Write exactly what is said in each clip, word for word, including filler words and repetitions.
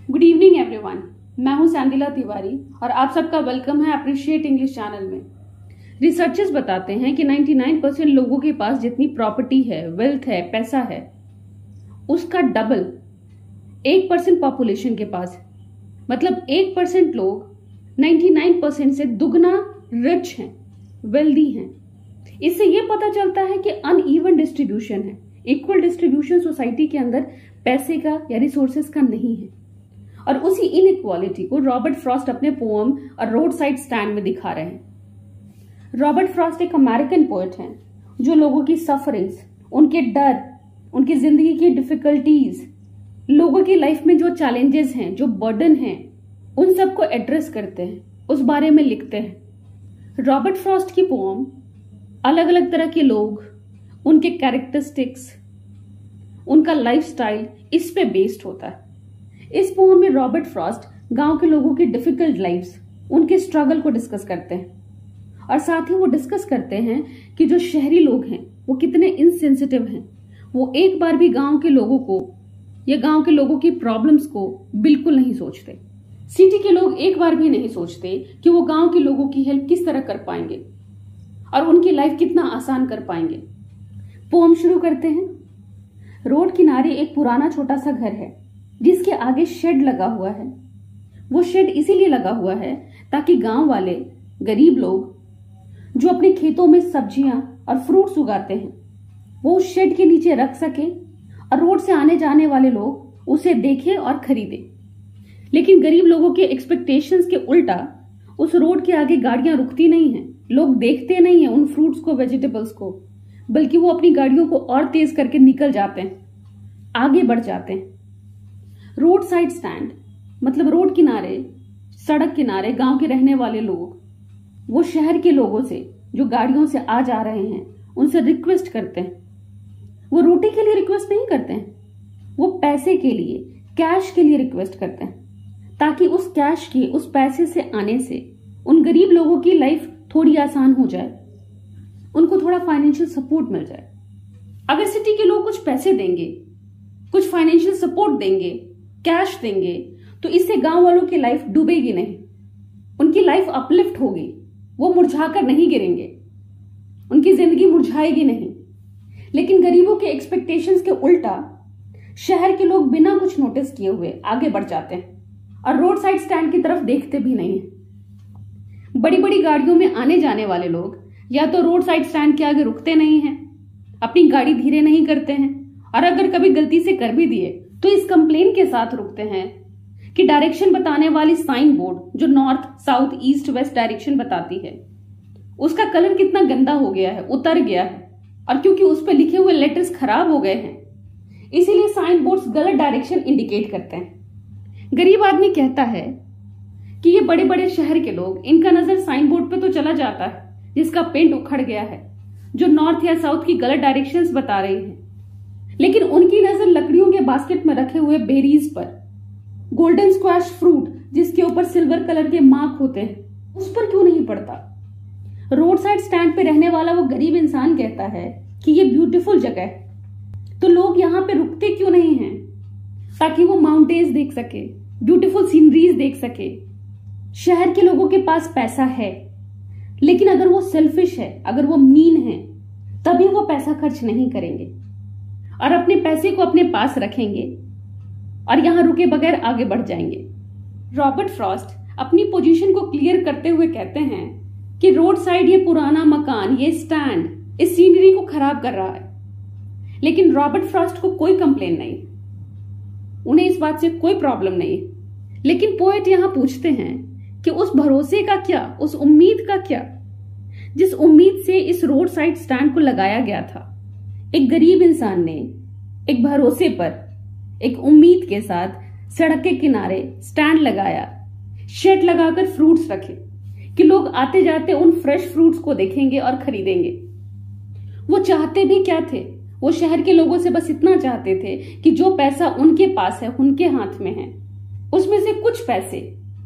Good evening everyone, मैं हूं सैंडिला तिवारी और आप सबका वेलकम है अप्रिशिएट इंग्लिश चैनल में। रिसर्चर्स बताते हैं कि निन्यानवे परसेंट लोगों के पास जितनी प्रॉपर्टी है, वेल्थ है, पैसा है, उसका डबल एक परसेंट पॉपुलेशन के पास है। मतलब एक परसेंट लोग निन्यानवे परसेंट से दुगना रिच हैं, वेल्दी हैं। इससे यह पता चलता है कि अनइवन डिस्ट्रीब्यूशन है, इक्वल डिस्ट्रीब्यूशन सोसाइटी के अंदर पैसे का या रिसोर्सेस का नहीं है। और उसी इनइक्वालिटी को रॉबर्ट फ्रॉस्ट अपने पोएम और रोड साइड स्टैंड में दिखा रहे हैं। रॉबर्ट फ्रॉस्ट एक अमेरिकन पोएट हैं जो लोगों की सफरिंग्स, उनके डर, उनकी जिंदगी की डिफिकल्टीज, लोगों की लाइफ में जो चैलेंजेस हैं, जो बर्डन हैं, उन सबको एड्रेस करते हैं, उस बारे में लिखते हैं। रॉबर्ट फ्रॉस्ट की पोएम अलग अलग तरह के लोग, उनके कैरेक्टरिस्टिक्स, उनका लाइफस्टाइल इस पे बेस्ड होता है। इस पोएम में रॉबर्ट फ्रॉस्ट गांव के लोगों की डिफिकल्ट लाइफ्स, उनके स्ट्रगल को डिस्कस करते हैं और साथ ही वो डिस्कस करते हैं कि जो शहरी लोग हैं वो कितने इनसेंसिटिव हैं। वो एक बार भी गांव के लोगों को या गांव के लोगों की प्रॉब्लम्स को बिल्कुल नहीं सोचते। सिटी के लोग एक बार भी नहीं सोचते कि वो गांव के लोगों की हेल्प किस तरह कर पाएंगे और उनकी लाइफ कितना आसान कर पाएंगे। पोएम शुरू करते हैं। रोड किनारे एक पुराना छोटा सा घर है जिसके आगे शेड लगा हुआ है। वो शेड इसीलिए लगा हुआ है ताकि गांव वाले गरीब लोग जो अपने खेतों में सब्जियां और फ्रूट्स उगाते हैं वो उस शेड के नीचे रख सके और रोड से आने जाने वाले लोग उसे देखें और खरीदें। लेकिन गरीब लोगों के एक्सपेक्टेशंस के उल्टा उस रोड के आगे गाड़ियां रुकती नहीं हैं, लोग देखते नहीं हैं उन फ्रूट्स को, वेजिटेबल्स को, बल्कि वो अपनी गाड़ियों को और तेज करके निकल जाते हैं, आगे बढ़ जाते हैं। रोड साइड स्टैंड मतलब रोड किनारे, सड़क किनारे गांव के रहने वाले लोग वो शहर के लोगों से जो गाड़ियों से आ जा रहे हैं उनसे रिक्वेस्ट करते हैं। वो रोटी के लिए रिक्वेस्ट नहीं करते हैं, वो पैसे के लिए, कैश के लिए रिक्वेस्ट करते हैं ताकि उस कैश के, उस पैसे से आने से उन गरीब लोगों की लाइफ थोड़ी आसान हो जाए, उनको थोड़ा फाइनेंशियल सपोर्ट मिल जाए। अगर सिटी के लोग कुछ पैसे देंगे, कुछ फाइनेंशियल सपोर्ट देंगे, कैश देंगे, तो इससे गांव वालों की लाइफ डूबेगी नहीं, उनकी लाइफ अपलिफ्ट होगी, वो मुरझाकर नहीं गिरेंगे, उनकी जिंदगी मुरझाएगी नहीं। लेकिन गरीबों के एक्सपेक्टेशंस के उल्टा शहर के लोग बिना कुछ नोटिस किए हुए आगे बढ़ जाते हैं और रोड साइड स्टैंड की तरफ देखते भी नहीं है। बड़ी बड़ी गाड़ियों में आने जाने वाले लोग या तो रोड साइड स्टैंड के आगे रुकते नहीं हैं, अपनी गाड़ी धीरे नहीं करते हैं, और अगर कभी गलती से कर भी दिए तो इस कंप्लेन के साथ रुकते हैं कि डायरेक्शन बताने वाली साइन बोर्ड जो north, south, east, west direction बताती है उसका कलर कितना गंदा हो गया है, उतर गया है, और क्योंकि उस पर लिखे हुए लेटर्स खराब हो गए हैं इसीलिए साइन बोर्ड्स गलत डायरेक्शन इंडिकेट करते हैं। गरीब आदमी कहता है कि ये बड़े बड़े शहर के लोग, इनका नजर साइन बोर्ड पे तो चला जाता है जिसका पेंट उखड़ गया है, जो नॉर्थ या साउथ की गलत डायरेक्शंस बता रही है, लेकिन उनकी नजर लकड़ियों के बास्केट में रखे हुए बेरीज पर, गोल्डन स्क्वैश फ्रूट जिसके ऊपर सिल्वर कलर के मार्क होते हैं, उस पर क्यों नहीं पड़ता। रोड साइड स्टैंड पे रहने वाला वो गरीब इंसान कहता है कि ये ब्यूटीफुल जगह है, तो लोग यहाँ पे रुकते क्यों नहीं हैं ताकि वो माउंटेन्स देख सके, ब्यूटीफुल सीनरीज देख सके। शहर के लोगों के पास पैसा है, लेकिन अगर वो सेल्फिश है, अगर वो मीन है, तभी वो पैसा खर्च नहीं करेंगे और अपने पैसे को अपने पास रखेंगे और यहां रुके बगैर आगे बढ़ जाएंगे। रॉबर्ट फ्रॉस्ट अपनी पोजीशन को क्लियर करते हुए कहते हैं कि रोड साइड ये पुराना मकान, ये स्टैंड इस सीनरी को खराब कर रहा है, लेकिन रॉबर्ट फ्रॉस्ट को कोई कंप्लेन नहीं, उन्हें इस बात से कोई प्रॉब्लम नहीं। लेकिन पोएट यहां पूछते हैं कि उस भरोसे का क्या, उस उम्मीद का क्या जिस उम्मीद से इस रोड साइड स्टैंड को लगाया गया था। एक गरीब इंसान ने एक भरोसे पर, एक उम्मीद के साथ सड़क के किनारे स्टैंड लगाया, शेड लगाकर फ्रूट्स रखे कि लोग आते जाते उन फ्रेश फ्रूट्स को देखेंगे और खरीदेंगे। वो चाहते भी क्या थे, वो शहर के लोगों से बस इतना चाहते थे कि जो पैसा उनके पास है, उनके हाथ में है, उसमें से कुछ पैसे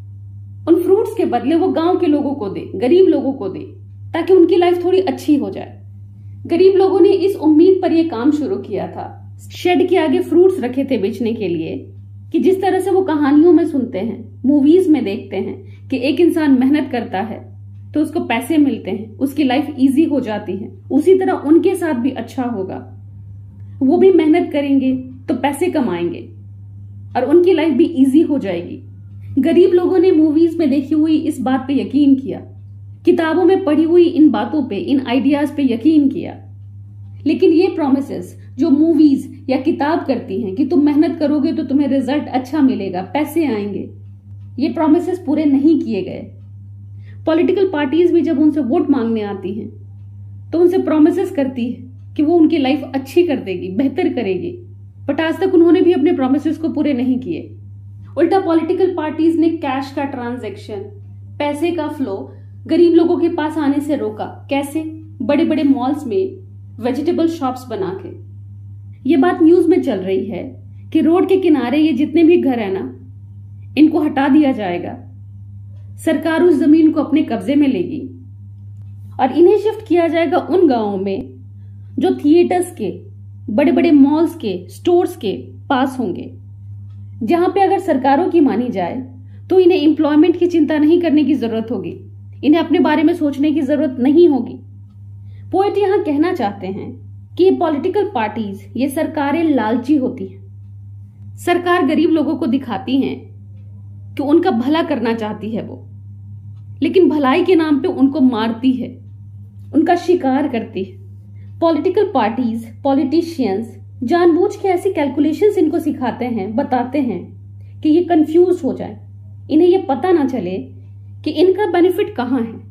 उन फ्रूट्स के बदले वो गांव के लोगों को दे, गरीब लोगों को दे, ताकि उनकी लाइफ थोड़ी अच्छी हो जाए। गरीब लोगों ने इस उम्मीद पर यह काम शुरू किया था। शेड के आगे फ्रूट्स रखे थे बेचने के लिए कि जिस तरह से वो कहानियों में सुनते हैं, मूवीज में देखते हैं कि एक इंसान मेहनत करता है तो उसको पैसे मिलते हैं, उसकी लाइफ इजी हो जाती है, उसी तरह उनके साथ भी अच्छा होगा। वो भी मेहनत करेंगे तो पैसे कमाएंगे और उनकी लाइफ भी इजी हो जाएगी। गरीब लोगों ने मूवीज में देखी हुई इस बात पे यकीन किया, किताबों में पढ़ी हुई इन बातों पे, इन आइडियाज पे यकीन किया। लेकिन ये प्रोमिसेस जो मूवीज या किताब करती हैं कि तुम मेहनत करोगे तो तुम्हें रिजल्ट अच्छा मिलेगा, पैसे आएंगे, ये प्रोमिसेस पूरे नहीं किए गए। पॉलिटिकल पार्टीज भी जब उनसे वोट मांगने आती हैं तो उनसे प्रोमिसेस करती है कि वो उनकी लाइफ अच्छी कर देगी, बेहतर करेगी, बट आज तक उन्होंने भी अपने प्रोमिसेस को पूरे नहीं किए। उल्टा पॉलिटिकल पार्टीज ने कैश का ट्रांजैक्शन, पैसे का फ्लो गरीब लोगों के पास आने से रोका। कैसे? बड़े बड़े मॉल्स में वेजिटेबल शॉप्स बना के। ये बात न्यूज में चल रही है कि रोड के किनारे ये जितने भी घर है ना, इनको हटा दिया जाएगा, सरकार उस जमीन को अपने कब्जे में लेगी और इन्हें शिफ्ट किया जाएगा उन गांवों में जो थिएटर्स के, बड़े बड़े मॉल्स के, स्टोर्स के पास होंगे, जहां पे अगर सरकारों की मानी जाए तो इन्हें एम्प्लॉयमेंट की चिंता नहीं करने की जरूरत होगी, इन्हें अपने बारे में सोचने की जरूरत नहीं होगी। पोएट यहां कहना चाहते हैं कि ये पॉलिटिकल पार्टीज, ये सरकारें लालची होती हैं। सरकार गरीब लोगों को दिखाती हैं कि उनका भला करना चाहती है वो, लेकिन भलाई के नाम पे उनको मारती है, उनका शिकार करती है। पॉलिटिकल पार्टीज, पॉलिटिशियंस जानबूझ के ऐसी कैलकुलेशंस इनको सिखाते हैं, बताते हैं कि ये कंफ्यूज हो जाए, इन्हें ये पता ना चले कि इनका बेनिफिट कहां है।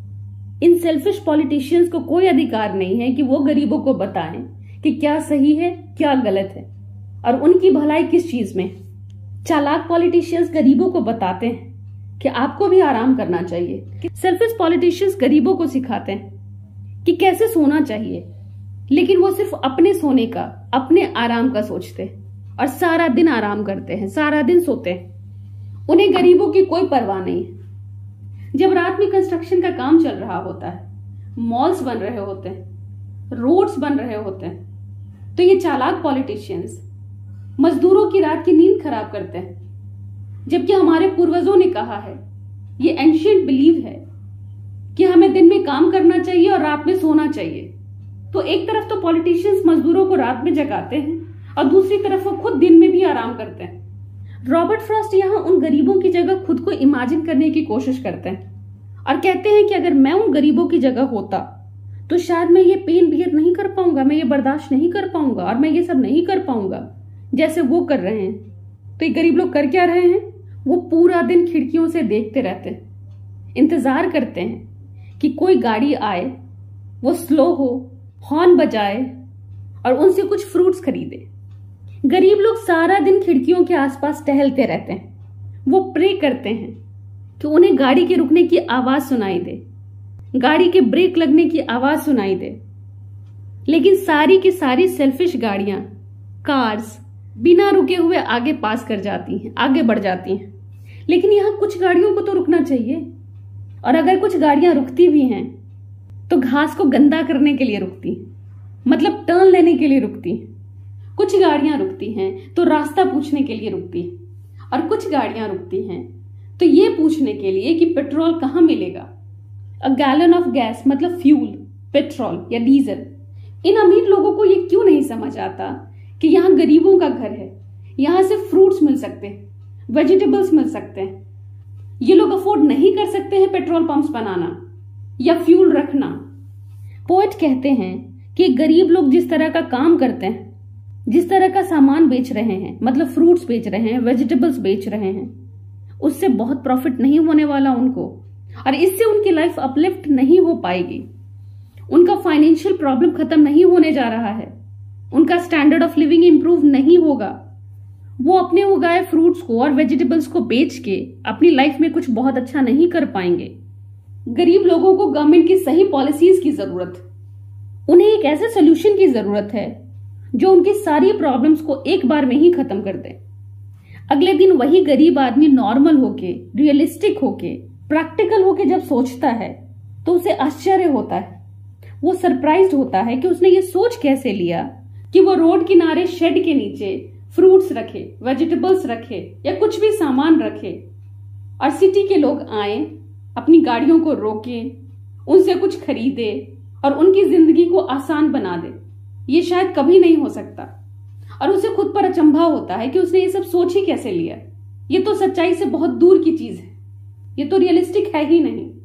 इन सेल्फिश पॉलिटिशियंस को कोई अधिकार नहीं है कि वो गरीबों को बताएं कि क्या सही है, क्या गलत है और उनकी भलाई किस चीज में। चालाक पॉलिटिशियंस गरीबों को बताते हैं कि आपको भी आराम करना चाहिए। सेल्फिश पॉलिटिशियंस गरीबों को सिखाते हैं कि कैसे सोना चाहिए, लेकिन वो सिर्फ अपने सोने का, अपने आराम का सोचते हैं और सारा दिन आराम करते हैं, सारा दिन सोते हैं। उन्हें गरीबों की कोई परवाह नहीं है। जब रात में कंस्ट्रक्शन का काम चल रहा होता है, मॉल्स बन रहे होते हैं, रोड्स बन रहे होते हैं, तो ये चालाक पॉलिटिशियंस मजदूरों की रात की नींद खराब करते हैं। जबकि हमारे पूर्वजों ने कहा है, ये एंशिएंट बिलीव है कि हमें दिन में काम करना चाहिए और रात में सोना चाहिए। तो एक तरफ तो पॉलिटिशियंस मजदूरों को रात में जगाते हैं और दूसरी तरफ वो खुद दिन में भी आराम करते हैं। रॉबर्ट फ्रॉस्ट यहाँ उन गरीबों की जगह खुद को इमेजिन करने की कोशिश करते हैं और कहते हैं कि अगर मैं उन गरीबों की जगह होता तो शायद मैं ये पेन बियर नहीं कर पाऊंगा, मैं ये बर्दाश्त नहीं कर पाऊंगा और मैं ये सब नहीं कर पाऊंगा जैसे वो कर रहे हैं। तो ये गरीब लोग कर क्या रहे हैं? वो पूरा दिन खिड़कियों से देखते रहते हैं, इंतजार करते हैं कि कोई गाड़ी आए, वो स्लो हो, हॉर्न बजाए और उनसे कुछ फ्रूट्स खरीदे। गरीब लोग सारा दिन खिड़कियों के आसपास टहलते रहते हैं। वो प्रे करते हैं कि उन्हें गाड़ी के रुकने की आवाज सुनाई दे, गाड़ी के ब्रेक लगने की आवाज सुनाई दे। लेकिन सारी की सारी सेल्फिश गाड़ियां, कार्स बिना रुके हुए आगे पास कर जाती हैं, आगे बढ़ जाती हैं। लेकिन यहां कुछ गाड़ियों को तो रुकना चाहिए, और अगर कुछ गाड़ियां रुकती भी हैं तो घास को गंदा करने के लिए रुकती, मतलब टर्न लेने के लिए रुकती। कुछ गाड़ियां रुकती हैं तो रास्ता पूछने के लिए रुकती, और कुछ गाड़ियां रुकती हैं तो ये पूछने के लिए कि पेट्रोल कहाँ मिलेगा। अ गैलन ऑफ गैस मतलब फ्यूल, पेट्रोल या डीजल। इन अमीर लोगों को ये क्यों नहीं समझ आता कि यहाँ गरीबों का घर है, यहाँ से फ्रूट्स मिल सकते हैं, वेजिटेबल्स मिल सकते हैं। ये लोग अफोर्ड नहीं कर सकते हैं पेट्रोल पंप्स बनाना या फ्यूल रखना। पोएट कहते हैं कि गरीब लोग जिस तरह का काम करते हैं, जिस तरह का सामान बेच रहे हैं, मतलब फ्रूट्स बेच रहे हैं, वेजिटेबल्स बेच रहे हैं, उससे बहुत प्रॉफिट नहीं होने वाला उनको, और इससे उनकी लाइफ अपलिफ्ट नहीं हो पाएगी। उनका फाइनेंशियल प्रॉब्लम खत्म नहीं होने जा रहा है, उनका स्टैंडर्ड ऑफ लिविंग इंप्रूव नहीं होगा। वो अपने उगाए फ्रूट्स को और वेजिटेबल्स को बेच के अपनी लाइफ में कुछ बहुत अच्छा नहीं कर पाएंगे। गरीब लोगों को गवर्नमेंट की सही पॉलिसीज की जरूरत, उन्हें एक ऐसे सोल्यूशन की जरूरत है जो उनकी सारी प्रॉब्लम्स को एक बार में ही खत्म कर दे। अगले दिन वही गरीब आदमी नॉर्मल होके, रियलिस्टिक होके, प्रैक्टिकल होके जब सोचता है तो उसे आश्चर्य होता है, वो सरप्राइज्ड होता है कि उसने ये सोच कैसे लिया कि वो रोड किनारे शेड के नीचे फ्रूट्स रखे, वेजिटेबल्स रखे या कुछ भी सामान रखे और सिटी के लोग आए, अपनी गाड़ियों को रोके, उनसे कुछ खरीदे और उनकी जिंदगी को आसान बना दे, ये शायद कभी नहीं हो सकता। और उसे खुद पर अचंभा होता है कि उसने ये सब सोच ही कैसे लिया। ये तो सच्चाई से बहुत दूर की चीज है, ये तो रियलिस्टिक है ही नहीं।